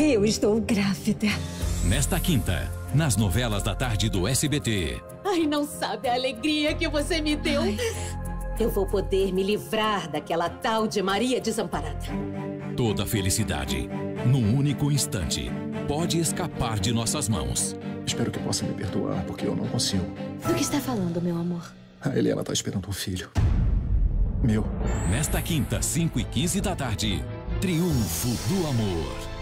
Eu estou grávida. Nesta quinta, nas novelas da tarde do SBT. Ai, não sabe a alegria que você me deu. Ai. Eu vou poder me livrar daquela tal de Maria Desamparada. Toda felicidade, num único instante, pode escapar de nossas mãos. Espero que possa me perdoar, porque eu não consigo. Do que está falando, meu amor? A Helena está esperando um filho. Meu. Nesta quinta, 5h15 da tarde, Triunfo do Amor.